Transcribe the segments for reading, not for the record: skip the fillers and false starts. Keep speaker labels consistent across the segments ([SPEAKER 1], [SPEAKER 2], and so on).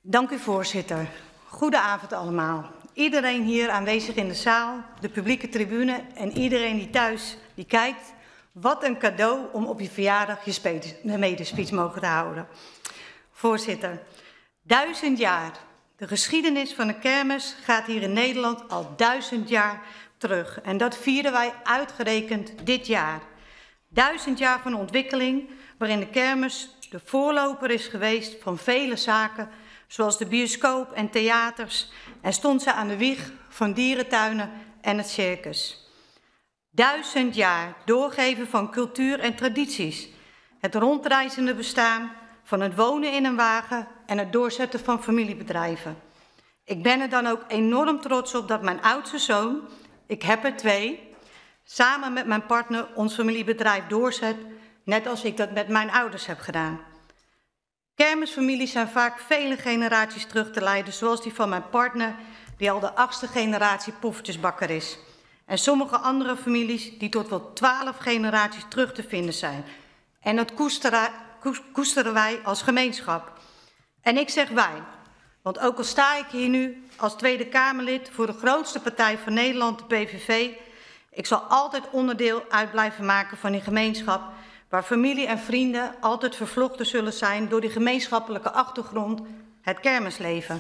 [SPEAKER 1] Dank u, voorzitter. Goedenavond allemaal. Iedereen hier aanwezig in de zaal, de publieke tribune en iedereen die thuis die kijkt. Wat een cadeau om op je verjaardag je medespeech mogen te houden. Voorzitter, 1000 jaar. De geschiedenis van de kermis gaat hier in Nederland al 1000 jaar terug. En dat vieren wij uitgerekend dit jaar. 1000 jaar van ontwikkeling waarin de kermis de voorloper is geweest van vele zaken, zoals de bioscoop en theaters, en stond ze aan de wieg van dierentuinen en het circus. 1000 jaar doorgeven van cultuur en tradities, het rondreizende bestaan van het wonen in een wagen en het doorzetten van familiebedrijven. Ik ben er dan ook enorm trots op dat mijn oudste zoon, ik heb er 2, samen met mijn partner ons familiebedrijf doorzet, net als ik dat met mijn ouders heb gedaan. Kermisfamilies zijn vaak vele generaties terug te leiden, zoals die van mijn partner, die al de 8e generatie poffertjesbakker is. En sommige andere families die tot wel 12 generaties terug te vinden zijn. En dat koesteren wij als gemeenschap. En ik zeg wij, want ook al sta ik hier nu als Tweede Kamerlid voor de grootste partij van Nederland, de PVV, ik zal altijd onderdeel uit blijven maken van die gemeenschap, waar familie en vrienden altijd vervlochten zullen zijn door die gemeenschappelijke achtergrond, het kermisleven.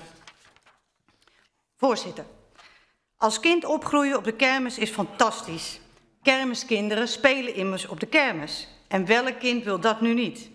[SPEAKER 1] Voorzitter, als kind opgroeien op de kermis is fantastisch. Kermiskinderen spelen immers op de kermis. En welk kind wil dat nu niet?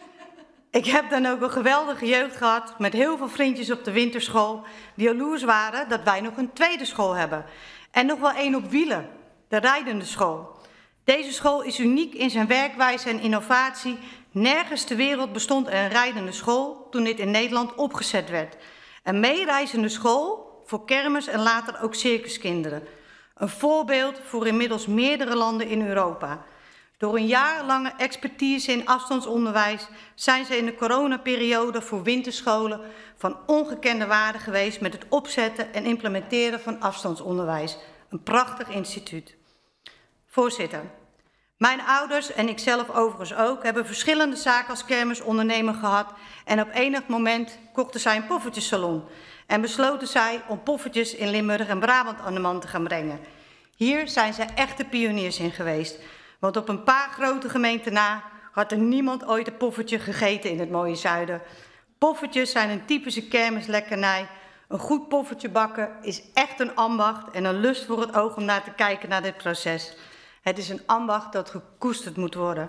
[SPEAKER 1] Ik heb dan ook een geweldige jeugd gehad met heel veel vriendjes op de winterschool die jaloers waren dat wij nog een tweede school hebben. En nog wel één op wielen, de rijdende school. Deze school is uniek in zijn werkwijze en innovatie. Nergens ter wereld bestond er een rijdende school toen dit in Nederland opgezet werd. Een meereizende school voor kermis en later ook circuskinderen. Een voorbeeld voor inmiddels meerdere landen in Europa. Door een jarenlange expertise in afstandsonderwijs zijn ze in de coronaperiode voor winterscholen van ongekende waarde geweest met het opzetten en implementeren van afstandsonderwijs. Een prachtig instituut. Voorzitter, mijn ouders en ikzelf overigens ook hebben verschillende zaken als kermisondernemer gehad en op enig moment kochten zij een poffertjessalon en besloten zij om poffertjes in Limburg en Brabant aan de man te gaan brengen. Hier zijn zij echte pioniers in geweest, want op een paar grote gemeenten na had er niemand ooit een poffertje gegeten in het mooie zuiden. Poffertjes zijn een typische kermislekkernij. Een goed poffertje bakken is echt een ambacht en een lust voor het oog om naar te kijken naar dit proces. Het is een ambacht dat gekoesterd moet worden.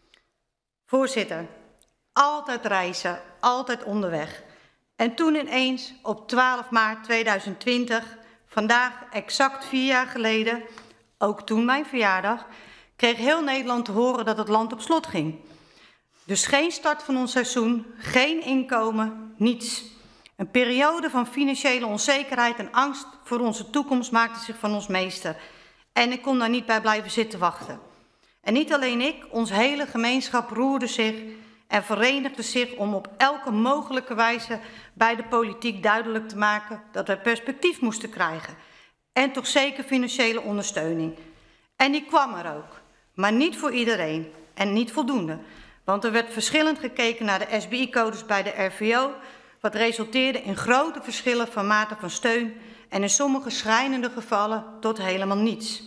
[SPEAKER 1] Voorzitter, altijd reizen, altijd onderweg. En toen ineens, op 12 maart 2020, vandaag exact 4 jaar geleden, ook toen mijn verjaardag, kreeg heel Nederland te horen dat het land op slot ging. Dus geen start van ons seizoen, geen inkomen, niets. Een periode van financiële onzekerheid en angst voor onze toekomst maakte zich van ons meester. En ik kon daar niet bij blijven zitten wachten. En niet alleen ik, onze hele gemeenschap roerde zich en verenigde zich om op elke mogelijke wijze bij de politiek duidelijk te maken dat we perspectief moesten krijgen. En toch zeker financiële ondersteuning. En die kwam er ook. Maar niet voor iedereen en niet voldoende. Want er werd verschillend gekeken naar de SBI-codes bij de RVO, wat resulteerde in grote verschillen van mate van steun en in sommige schrijnende gevallen tot helemaal niets.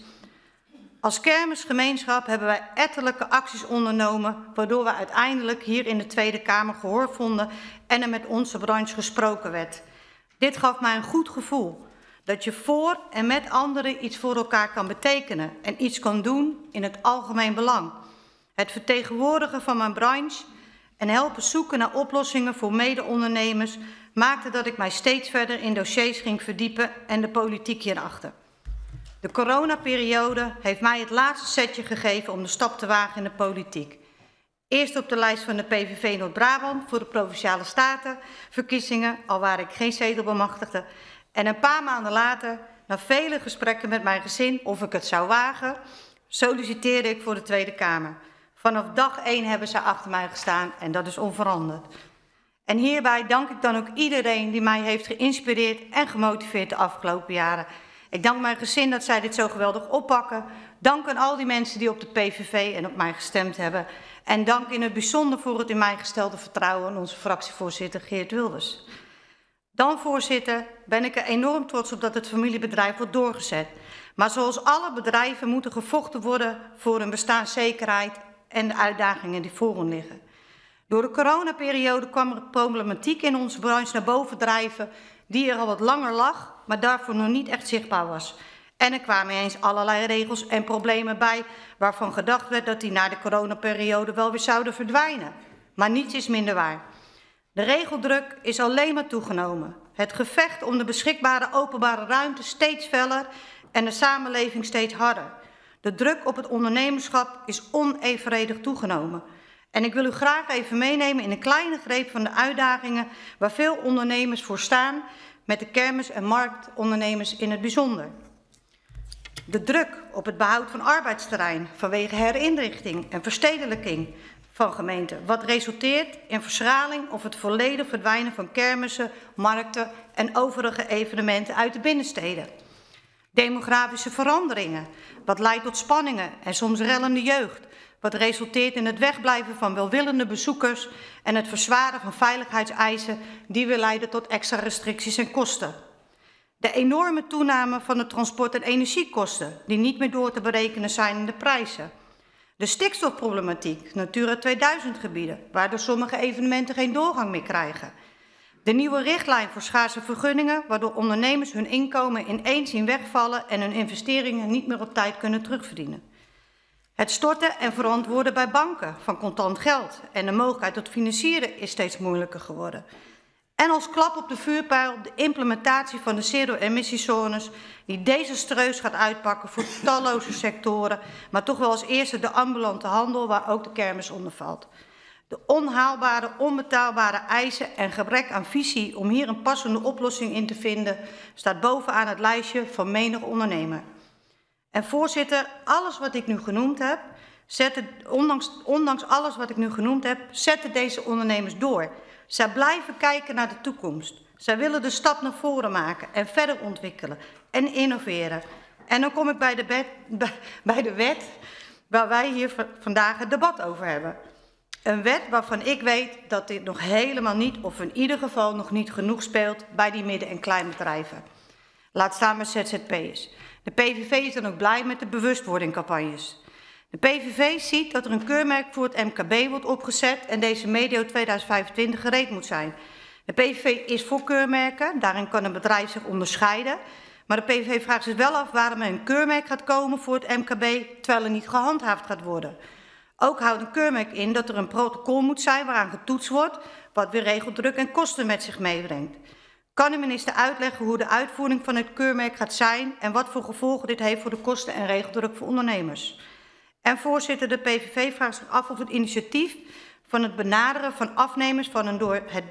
[SPEAKER 1] Als kermisgemeenschap hebben wij ettelijke acties ondernomen, waardoor we uiteindelijk hier in de Tweede Kamer gehoor vonden en er met onze branche gesproken werd. Dit gaf mij een goed gevoel, dat je voor en met anderen iets voor elkaar kan betekenen en iets kan doen in het algemeen belang. Het vertegenwoordigen van mijn branche en helpen zoeken naar oplossingen voor mede-ondernemers maakte dat ik mij steeds verder in dossiers ging verdiepen en de politiek hierachter. De coronaperiode heeft mij het laatste setje gegeven om de stap te wagen in de politiek. Eerst op de lijst van de PVV Noord-Brabant voor de Provinciale Statenverkiezingen, al waar ik geen zetel bemachtigde. En een paar maanden later, na vele gesprekken met mijn gezin of ik het zou wagen, solliciteerde ik voor de Tweede Kamer. Vanaf dag 1 hebben zij achter mij gestaan en dat is onveranderd. En hierbij dank ik dan ook iedereen die mij heeft geïnspireerd en gemotiveerd de afgelopen jaren. Ik dank mijn gezin dat zij dit zo geweldig oppakken. Dank aan al die mensen die op de PVV en op mij gestemd hebben. En dank in het bijzonder voor het in mij gestelde vertrouwen aan onze fractievoorzitter Geert Wilders. Dan, voorzitter, ben ik er enorm trots op dat het familiebedrijf wordt doorgezet. Maar zoals alle bedrijven moet er gevochten worden voor hun bestaanszekerheid en de uitdagingen die voor hen liggen. Door de coronaperiode kwam er problematiek in onze branche naar boven drijven die er al wat langer lag, maar daarvoor nog niet echt zichtbaar was. En er kwamen eens allerlei regels en problemen bij waarvan gedacht werd dat die na de coronaperiode wel weer zouden verdwijnen. Maar niets is minder waar. De regeldruk is alleen maar toegenomen. Het gevecht om de beschikbare openbare ruimte steeds feller en de samenleving steeds harder. De druk op het ondernemerschap is onevenredig toegenomen. En ik wil u graag even meenemen in een kleine greep van de uitdagingen waar veel ondernemers voor staan, met de kermis- en marktondernemers in het bijzonder. De druk op het behoud van arbeidsterrein vanwege herinrichting en verstedelijking van gemeenten, wat resulteert in verschraling of het volledig verdwijnen van kermissen, markten en overige evenementen uit de binnensteden. Demografische veranderingen, wat leidt tot spanningen en soms rellende jeugd, wat resulteert in het wegblijven van welwillende bezoekers en het verzwaren van veiligheidseisen die weer leiden tot extra restricties en kosten. De enorme toename van de transport- en energiekosten, die niet meer door te berekenen zijn in de prijzen. De stikstofproblematiek, Natura 2000 gebieden, waardoor sommige evenementen geen doorgang meer krijgen. De nieuwe richtlijn voor schaarse vergunningen, waardoor ondernemers hun inkomen ineens zien wegvallen en hun investeringen niet meer op tijd kunnen terugverdienen. Het storten en verantwoorden bij banken van contant geld en de mogelijkheid tot financieren is steeds moeilijker geworden. En als klap op de vuurpijl de implementatie van de zero-emissiezones die desastreus gaat uitpakken voor talloze sectoren, maar toch wel als eerste de ambulante handel waar ook de kermis onder valt. De onhaalbare, onbetaalbare eisen en gebrek aan visie om hier een passende oplossing in te vinden staat bovenaan het lijstje van menig ondernemer. En voorzitter, alles wat ik nu genoemd heb, ondanks alles wat ik nu genoemd heb, zetten deze ondernemers door. Zij blijven kijken naar de toekomst. Zij willen de stap naar voren maken en verder ontwikkelen en innoveren. En dan kom ik bij de wet waar wij hier vandaag het debat over hebben. Een wet waarvan ik weet dat dit nog helemaal niet, of in ieder geval nog niet genoeg speelt bij die midden- en kleinbedrijven. Laat staan met ZZP'ers. De PVV is dan ook blij met de bewustwordingcampagnes. De PVV ziet dat er een keurmerk voor het MKB wordt opgezet en deze medio 2025 gereed moet zijn. De PVV is voor keurmerken, daarin kan een bedrijf zich onderscheiden. Maar de PVV vraagt zich wel af waarom er een keurmerk gaat komen voor het MKB, terwijl er niet gehandhaafd gaat worden. Ook houdt een keurmerk in dat er een protocol moet zijn waaraan getoetst wordt, wat weer regeldruk en kosten met zich meebrengt. Kan de minister uitleggen hoe de uitvoering van het keurmerk gaat zijn en wat voor gevolgen dit heeft voor de kosten en regeldruk voor ondernemers? En voorzitter, de PVV vraagt zich af of het initiatief van het benaderen van afnemers van een door een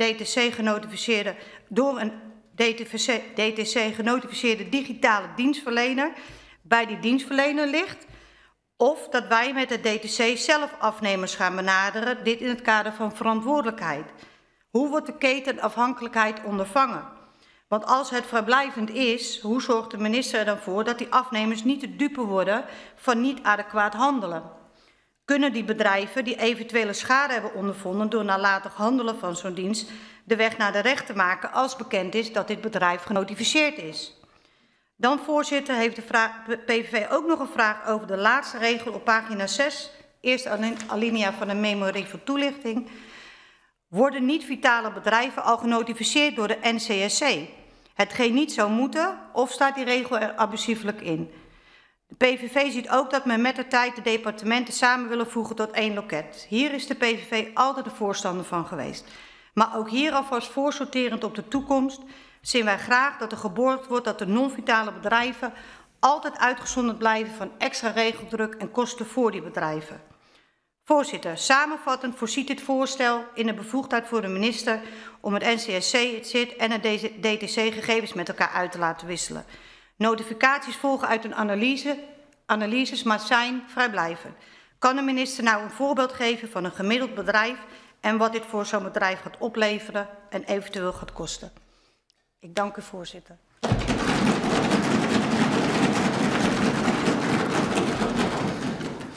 [SPEAKER 1] DTC genotificeerde digitale dienstverlener bij die dienstverlener ligt, of dat wij met het DTC zelf afnemers gaan benaderen, dit in het kader van verantwoordelijkheid. Hoe wordt de ketenafhankelijkheid ondervangen? Want als het vrijblijvend is, hoe zorgt de minister er dan voor dat die afnemers niet de dupe worden van niet adequaat handelen? Kunnen die bedrijven die eventuele schade hebben ondervonden door nalatig handelen van zo'n dienst de weg naar de rechter maken als bekend is dat dit bedrijf genotificeerd is? Dan, voorzitter, heeft de PVV ook nog een vraag over de laatste regel op pagina 6, eerste alinea van een memorie van toelichting. Worden niet-vitale bedrijven al genotificeerd door de NCSC? Hetgeen niet zou moeten, of staat die regel er abusieflijk in? De PVV ziet ook dat men mettertijd de departementen samen willen voegen tot één loket. Hier is de PVV altijd de voorstander van geweest. Maar ook hier alvast voorsorterend op de toekomst zien wij graag dat er geborgd wordt dat de non-vitale bedrijven altijd uitgezonderd blijven van extra regeldruk en kosten voor die bedrijven. Voorzitter, samenvattend voorziet dit voorstel in de bevoegdheid voor de minister om het NCSC, het CIT en het DTC gegevens met elkaar uit te laten wisselen. Notificaties volgen uit een analyses, maar zijn vrijblijvend. Kan de minister nou een voorbeeld geven van een gemiddeld bedrijf en wat dit voor zo'n bedrijf gaat opleveren en eventueel gaat kosten? Ik dank u, voorzitter.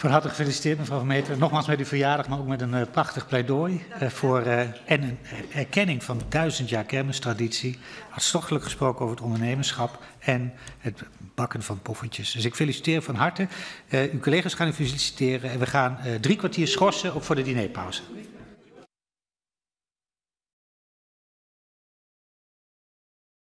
[SPEAKER 2] Van harte gefeliciteerd, mevrouw Vermetelen. Nogmaals met uw verjaardag, maar ook met een prachtig pleidooi en een erkenning van 1000 jaar kermistraditie. Hartstochtelijk gesproken over het ondernemerschap en het bakken van poffertjes. Dus ik feliciteer van harte. Uw collega's gaan u feliciteren en we gaan 3 kwartier schorsen, ook voor de dinerpauze.